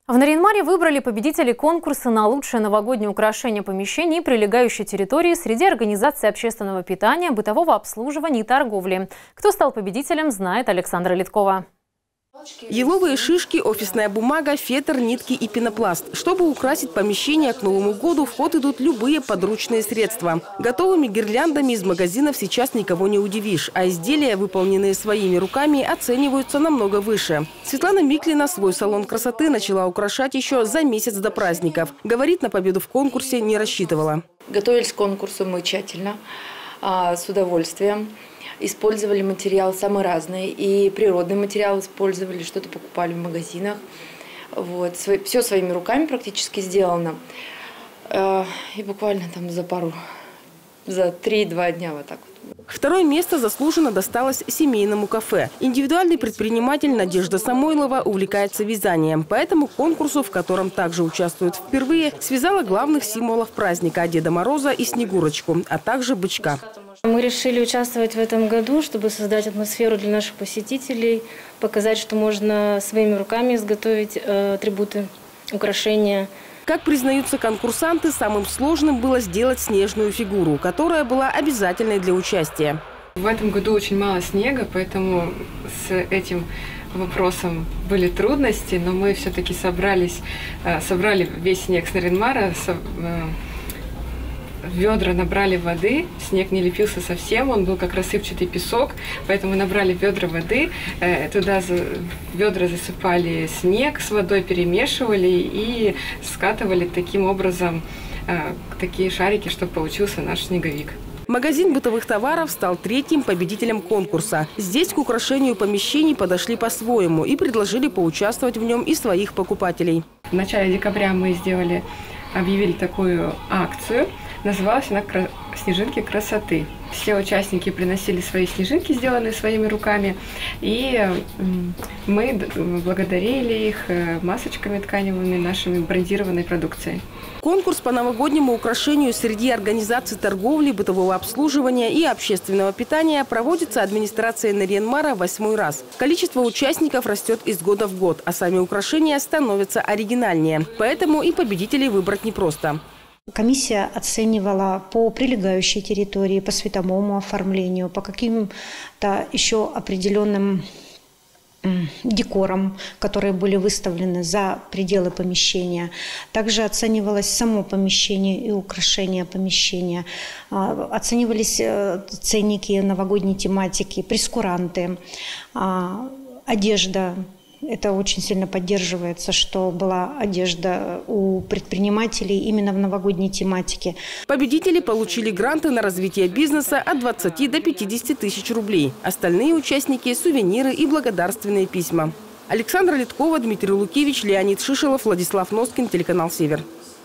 В Нарьян-Маре выбрали победителей конкурса на лучшее новогоднее украшение помещений и прилегающей территории среди организаций общественного питания, бытового обслуживания и торговли. Кто стал победителем, знает Александра Литкова. Еловые шишки, офисная бумага, фетр, нитки и пенопласт. Чтобы украсить помещение к Новому году, в ход идут любые подручные средства. Готовыми гирляндами из магазинов сейчас никого не удивишь, а изделия, выполненные своими руками, оцениваются намного выше. Светлана Миклина свой салон красоты начала украшать еще за месяц до праздников. Говорит, на победу в конкурсе не рассчитывала. Готовились к конкурсу мы тщательно, с удовольствием. Использовали материал самый разный, и природный материал использовали, что-то покупали в магазинах. Вот. Все своими руками практически сделано. И буквально там за 3-2 дня вот так вот. Второе место заслуженно досталось семейному кафе. Индивидуальный предприниматель Надежда Самойлова увлекается вязанием. Поэтому к конкурсу, в котором также участвует впервые, связала главных символов праздника – Деда Мороза и Снегурочку, а также бычка. Мы решили участвовать в этом году, чтобы создать атмосферу для наших посетителей, показать, что можно своими руками изготовить атрибуты, украшения. Как признаются конкурсанты, самым сложным было сделать снежную фигуру, которая была обязательной для участия. В этом году очень мало снега, поэтому с этим вопросом были трудности, но мы все-таки собрали весь снег с Нарьян-Мара, ведра набрали воды, снег не лепился совсем, он был как рассыпчатый песок, поэтому набрали ведра воды, туда ведра засыпали снег, с водой перемешивали и скатывали таким образом такие шарики, чтобы получился наш снеговик. Магазин бытовых товаров стал третьим победителем конкурса. Здесь к украшению помещений подошли по-своему и предложили поучаствовать в нем и своих покупателей. В начале декабря мы объявили такую акцию. Называлась она «Снежинки красоты». Все участники приносили свои снежинки, сделанные своими руками, и мы благодарили их масочками тканевыми, нашими брендированной продукцией. Конкурс по новогоднему украшению среди организаций торговли, бытового обслуживания и общественного питания проводится администрацией Нарьян-Мара 8-й раз. Количество участников растет из года в год, а сами украшения становятся оригинальнее. Поэтому и победителей выбрать непросто. Комиссия оценивала по прилегающей территории, по световому оформлению, по каким-то еще определенным декорам, которые были выставлены за пределы помещения. Также оценивалось само помещение и украшение помещения. Оценивались ценники новогодней тематики, прескуранты, одежда. Это очень сильно поддерживается, что была одежда у предпринимателей именно в новогодней тематике. Победители получили гранты на развитие бизнеса от 20 до 50 тысяч рублей. Остальные участники – сувениры и благодарственные письма. Александра Литкова, Дмитрий Лукевич, Леонид Шишелов, Владислав Носкин, телеканал «Север».